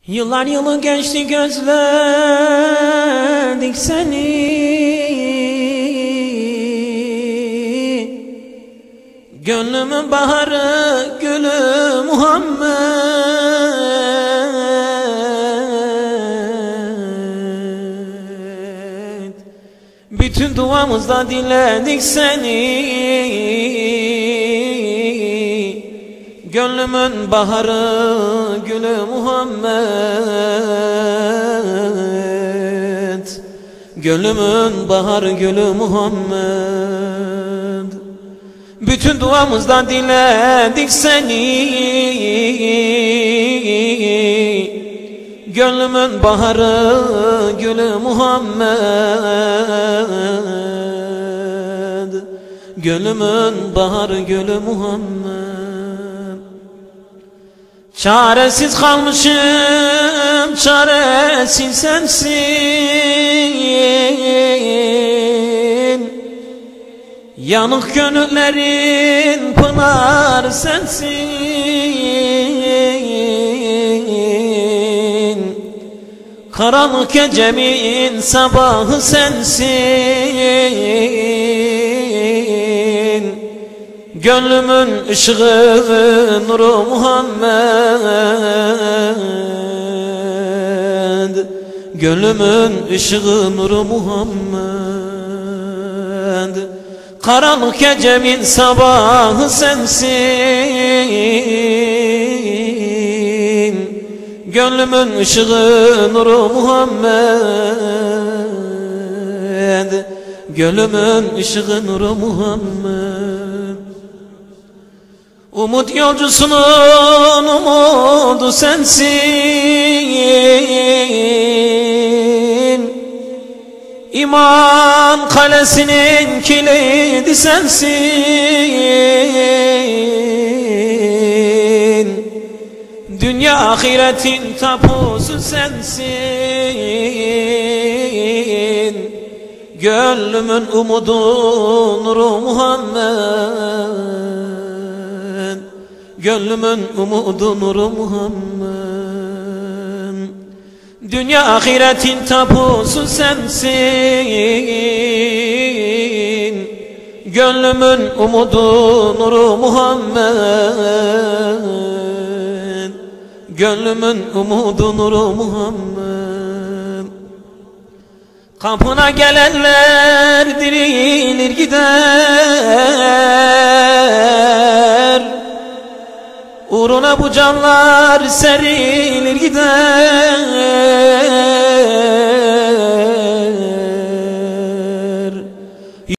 Yıllar yılı geçti, gözledik seni. Gönlümün baharı, gülü Muhammed. Bütün duamızda diledik seni. Gönlümün baharı, gülü Muhammed. Gönlümün baharı, gülü Muhammed. Bütün duamızda diledik seni. Gönlümün baharı, gülü Muhammed. Gönlümün baharı, gülü Muhammed. Çaresiz kalmışım, çaresiz sensin. Yanık gönüllerin pınarı sensin. Karanlık gecemin sabahı sensin. Gönlümün ışığı, nuru Muhammed. Gönlümün ışığı, nuru Muhammed. Karanlık gecemin sabahı sensin. Gönlümün ışığı, nuru Muhammed. Gönlümün ışığı, nuru Muhammed. Umut yolcusunun umudu sensin. İman kalesinin kilidi sensin. Dünya ahiretin tapusu sensin. Gönlümün umudu, nuru Muhammed. Gönlümün umudu, nuru Muhammed. Dünya ahiretin tapusu sensin. Gönlümün umudu, nuru Muhammed. Gönlümün umudu, nuru Muhammed. Kapına gelenler dirilir gider. Uğruna bu canlar serilir gider.